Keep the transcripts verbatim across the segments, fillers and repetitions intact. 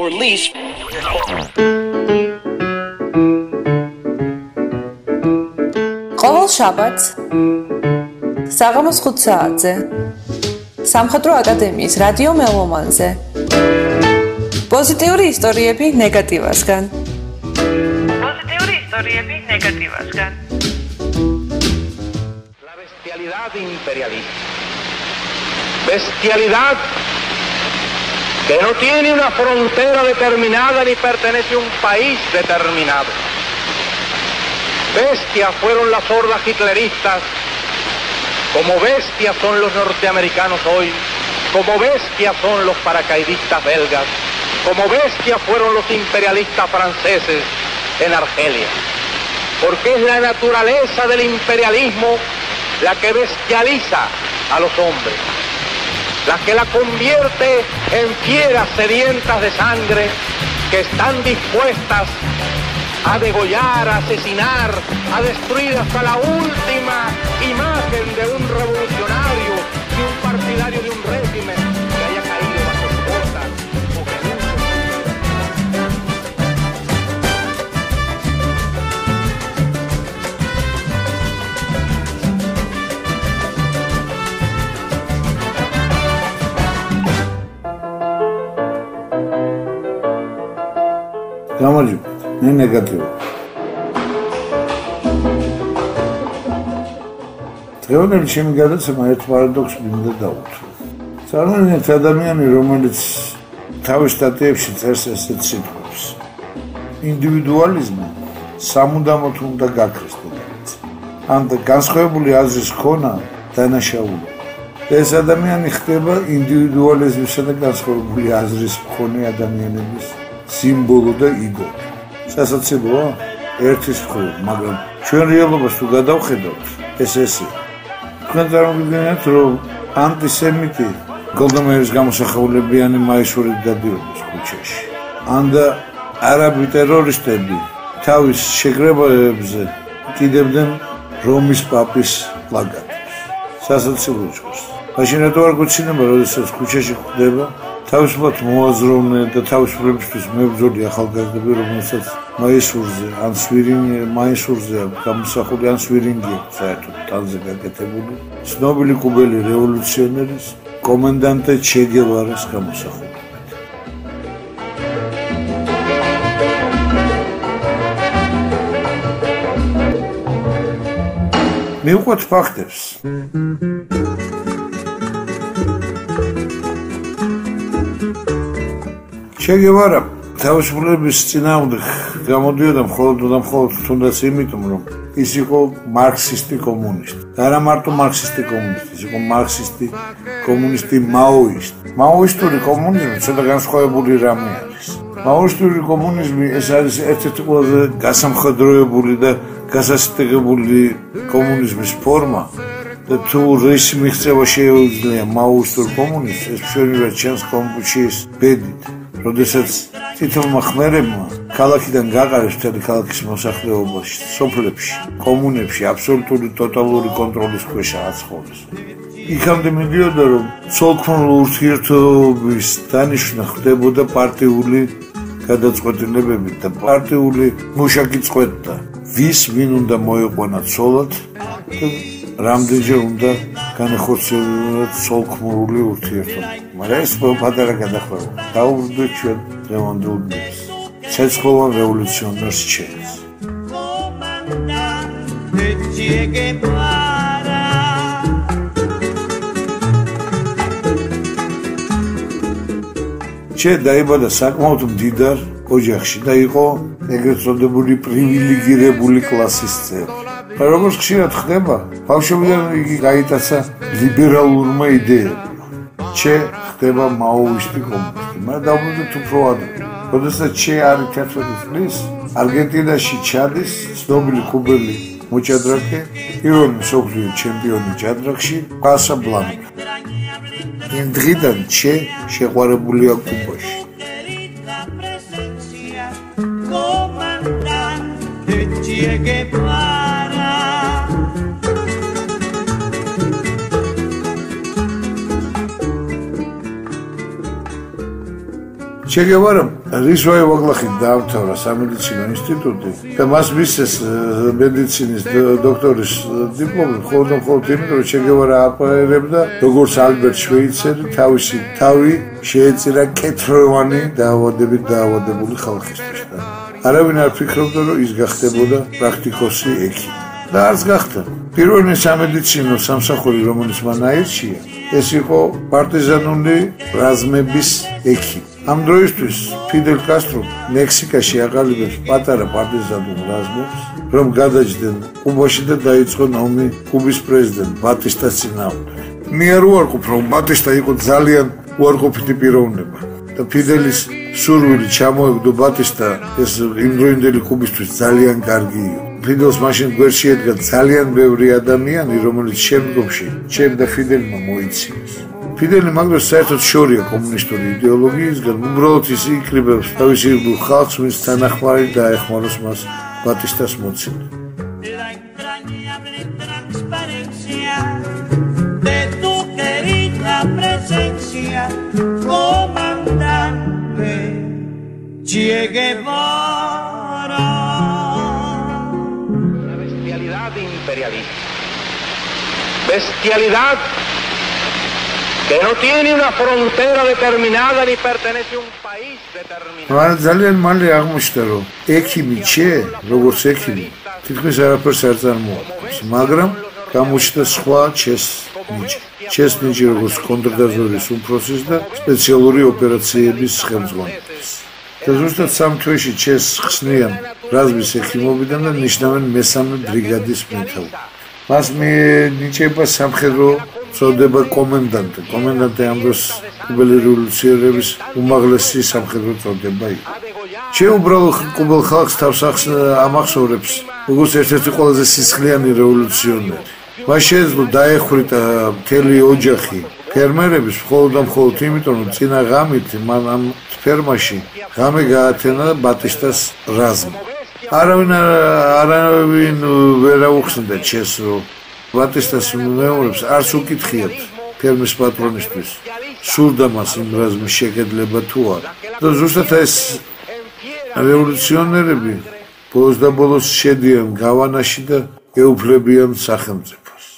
release. ყოველ შაბათს საღამოს ხუთ საათზე სამხატვრო აკადემიის რადიო მელომანზე პოზიტიური ისტორიები ნეგატივასგან. Pozitīvi istoriebi negatīvasgan. La bestialidad imperialista. Bestialidad que no tiene una frontera determinada ni pertenece a un país determinado. Bestias fueron las hordas hitleristas, como bestias son los norteamericanos hoy, como bestias son los paracaidistas belgas, como bestias fueron los imperialistas franceses en Argelia. Porque es la naturaleza del imperialismo la que bestializa a los hombres, la que la convierte en fieras sedientas de sangre que están dispuestas a degollar, a asesinar, a destruir hasta la última imagen de un revolucionario, de un partidario de un régimen que haya caído bajo su bota o que nunca. გამარჯობა, მე ნეგატივი. დღევანდელი ჩემი გადაცემა ერთ პარადოქსს მინდა დავუთო. წარმოიდგინეთ ადამიანი, რომელიც თავის სტატიებში წერს ესეთ სიტყვებს. ინდივიდუალიზმი სამუდამოდ უნდა გაქრეს დედამიწა. ან განსხვავებული აზრის ქონა დანაშაული. ეს ადამიანი ხდება ინდივიდუალიზმისა და განსხვავებული აზრის მქონე ადამიანების სიმბოლო და იდოლი. სასაცილოა ერთის მხრივ, მაგრამ ჩვენ რეალობას თუ გადავხედავთ, ეს ესეა. თქვენ წარმოგიდგენთ, რომ ანტისემიტი გოლდომერის გამოსახულებიანი მაისურით დადიოდეს ქუჩაში. ან და არაბი ტერორისტები თავის შეკრებებზე კიდევდნენ რომის პაპის პლაკატებს. სასაცილო ჯგუფს. მაშინ რატო არ გვეცინება, როდესაც ქუჩაში ხვდება თავისუფლად მოაზროვნე და თავისუფლებისთვის მებრძოლი ახალგაზრდები, რომელსაც მაისურზე ან სვირინი მაისურზე გამოსახული ან სვირინგი საერთოდ ტანზე გაკეთებული ცნობილი კუბელი რევოლუციონერის კომენდანტე ჩე გევარას გამოსახულებით. მივყვეთ ფაქტებს. ჩე გევარა თავისუფლების წინააღმდეგ გამოდიოდა მხოლოდ და მხოლოდ თუნდაც იმიტომ, რომ ის იყო მარქსისტი კომუნისტი. და არა მარტო მარქსისტი კომუნისტი, ის იყო მარქსისტი კომუნისტი მაოისტი. მაოისტური კომუნიზმი ცოტა განსხვავებული რამე არის. მაოისტური კომუნიზმი ეს არის ერთ-ერთი ყველაზე გასამხედროებული და გასასტიკებული კომუნიზმის ფორმა. და თუ რის მიღწევა შეუძლია მაოისტურ კომუნიზმს, ეს ჩვენივე ჩემს კომპუჩიის ბედით. როდესაც თითოეულმა ხმერებმა ქალაქიდან გაყარეს მთელი ქალაქის მოსახლეობაში, სოფლებში, კომუნებში აბსოლუტური ტოტალური კონტროლის ქვეშ აცხოვრეს. იქამდე მიდიოდა, რომ ცოლქმრული ურთიერთობის დანიშვნა ხდებოდა პარტიული გადაწყვეტილებებით და პარტიული მუშაკი წყვეტდა, ვის ვინ უნდა მოეყვანა ცოლად და რამდენჯერ უნდა განახორციელოს ცოლქმრული ურთიერთობა. მაგრამ ეს პატარა გადახვევა. დაუბრუნდით ჩვენ დღევანდელ დღეს. ცეცხლოვან რევოლუციონერს ჩეს. ჩე დაიბადა საკმაოდ მდიდარ ოჯახში და იყო ეგრეთ წოდებული პრივილეგირებული კლასის წევრი. როგორც ხშირად ხდება, ბავშვობიდან იგი გაიტაცა ლიბერალურმა იდეებმა. ჩე ხდება მაოისტი კომუნისტი, მაგრამ დაუბრუნდით უფრო ადრე. როდესაც ჩე არის თერთმეტი წლის, არგენტინაში ჩადის ცნობილი კუბელი მოჭადრაკე, პირველი მსოფლიო ჩემპიონი ჭადრაკში, კასაბლანკა. იმ დღიდან ჩე შეყვარებულია კუბაში. ჩე გევარამ რის ვაიოაღლახით დაამთავრა სამედიცინო ინსტიტუტი და მას მისცეს მედიცინის დოქტორის დიპლომი მხოლოდ და მხოლოდ იმიტომ რომ ჩე გევარა აპარებდა როგორც ალბერტ შვეიცერი თავისი თავი შეეწირა კეთროვანი დაავადებით დაავადებული ხალხისთვის და არავინ არ ფიქრობდა რომ ის გახდებოდა პრაქტიკოსი ექიმი და არც გახდა პირველი სამედიცინო სამსახური რომელიც მან აირჩია ეს იყო პარტიზანული რაზმების ექიმი ამ დროისთვის ფიდელ კასტრო მექსიკაში აყალიბებს პატარა პარტიზანულ რაზმებს რომ გადაჯდნენ კუბაში და დაიწყო ომი კუბის პრეზიდენტ ბატისტას წინააღმდეგ მე არ უარყოფ რომ ბატისტა იყო ძალიან უარყოფითი პიროვნება და ფიდელის სურვილი ჩამოეგდო ბატისტა ეს იმდროინდელი კუბისთვის ძალიან კარგი იყო ფიდელს მაშინ გვერდში ედგა ძალიან ბევრი ადამიანი რომელიც შემდგომში ჩემ და ფიდელმა მოიცინეს ფიდელი მაგრამ საერთოდ შორია კომუნისტური იდეოლოგიისგან უბრალოდ ის იკრიბებს თავის ირგვლივ ხალხს ვინც თანახმარი დაეხმაროს მას ბატისტას მოცემად Che Guevara Una bestialidad imperialista bestialidad que no tiene una frontera determinada ni pertenece a un país determinado. მაგრამ ძალიან მალე აღმოჩნდა რომ ექიმი ჩე როგორც ექიმი თითქმის არაფერს არ წარმოადგენს მაგრამ გამოჩნდა სხვა ჩეს ნიჭი ჩეს ნიჭი როგორც კონტრდაზვერის უფროსის და სპეციალური ოპერაციების ხელმძღვანელის და ზუსტად სამ თვეში ჩეს ხსნიან რაზმის ექიმობიდან და ნიშნავენ მესამე ბრიგადის მეთაურად მას ნიჭება სამხედრო წოდება კომენდანტი კომენდანტი ამ დროს კუბელი რევოლუციონერების უმაღლესი სამხედრო წოდება იყო ჩე უბრალოდ კუბელ ხალხს თავს ამახსოვრებს როგორც ერთ-ერთი ყველაზე სისხლიანი რევოლუციონერი მას შეეძლო დაეხრიტა მთელი ოჯახი ფერმერების მხოლოდ და მხოლოდ იმიტომ რომ წინა ღამით მან ამ ფერმაში ღამე გაათენა ბატისტას რაზმი არავინ არავინ ვერ აუხსნდა ჩეს რომ ბატისტას მეომრებს არც უკითხიათ ფერმის პატრონისთვის სურდა მას იმ რაზმის შეკედლება თუ არა და ზუსტად ეს რევოლუციონერები ბოლოს და ბოლოს შედიან გავანაში და ეუფლებიან სახელმწიფოს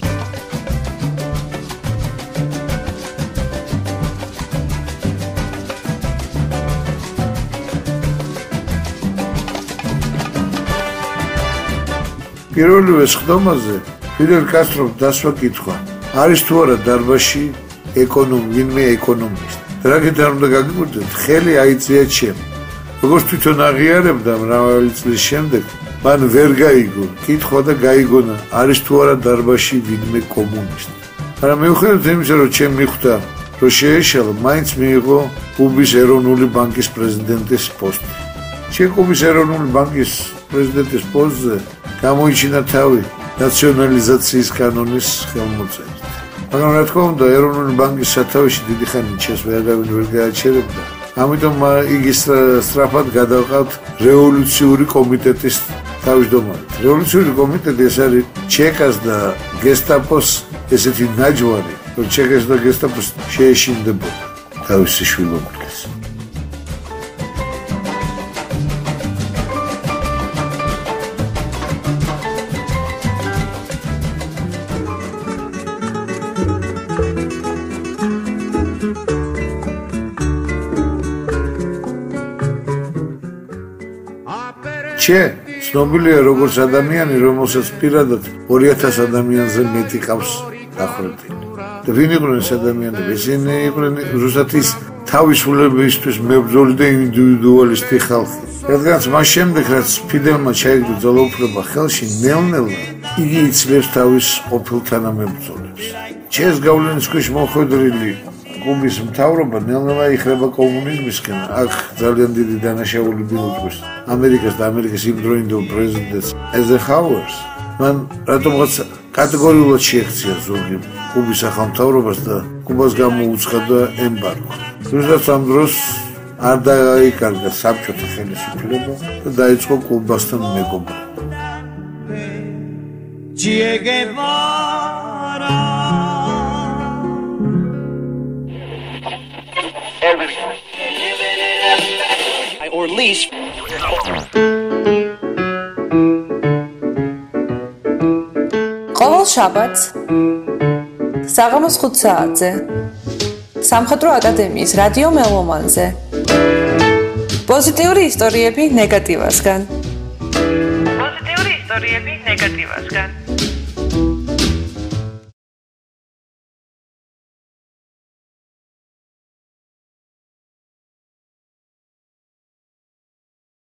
პირველივე სხდომაზე ფიდელ კასტრომ დასვა კითხვა არის თუ არა დარბაზში ეკონომი ვინმე ეკონომისტი რაგით არ უნდა გაგიკვირდეთ ხელი აიწია ჩემ როგორც თვითონ აღიარებდა მრავალი წლის შემდეგ მან ვერ გაიგო კითხვა და გაიგონა არის თუ არა დარბაზში ვინმე კომუნისტი მაგრამ მიუხედავად იმისა რომ ჩემ მიხვდა რომ შეეშალა მაინც მიიღო კუბის ეროვნული ბანკის პრეზიდენტის პოსტი ჩემ კუბის ეროვნული ბანკის პრეზიდენტის პოსტზე გამოიჩინა თავი ნაციონალიზაციის კანონის ხელმოწერით. მაგრამ რა თქმა უნდა, ეროვნული ბანკის სათავეში დიდი ხანი ჩეს ვერავინ ვერ გააჩერებდა. ამიტომ იგი სწრაფად გადავყავთ რევოლუციური კომიტეტის თავმჯდომარედ. რევოლუციური კომიტეტი ეს არის ჩეკას და გესტაპოს ესეთი ნაჯვარი, რომ ჩეკას და გესტაპოს შეეშინდებოდა თავისი შვილობილს. ჩე ცნობილია როგორც ადამიანი, რომელსაც პირადად ორი ათას ადამიანზე მეტი ყავს დახვრეტილი. და ვინ იყვნენ ეს ადამიანები? ისინი იყვნენ ზუსტად ის თავისუფლებისთვის მებრძოლი და ინდივიდუალისტი ხალხი. რადგანაც მას შემდეგ, რაც ფიდელმა ჩაიგდო ძალაუფლება ხელში, ნელ-ნელა იგი იცლებს თავის ყოფილ თანამებრძოლებს. ჩეს გავლენის ქვეშ მოხვედრილი კუბის მთავრობა ნელ-ნელა იხრება კომუნიზმისკენ. აქ ძალიან დიდი დანაშაული მიუძღვის ამერიკას და ამერიკის იმდროინდელ პრეზიდენტს ეზენჰაუერს. მან რატომღაც კატეგორიულად შეექცია ზურგი კუბის ახალმთავრობას და კუბას გამოუცხადა ემბარგო. ზუსტად ამ დროს არ დაიკარგა საბჭოთა ხელისუფლება და დაიწყო კუბასთან მეგობრობა. Che Guevara Elvis. or lease. ყოველ შაბათს საღამოს ხუთ საათზე სამხატვრო აკადემიის რადიო მელომანზე პოზიტიური ისტორიები ნეგატივასგან. პოზიტიური ისტორიები ნეგატივასგან.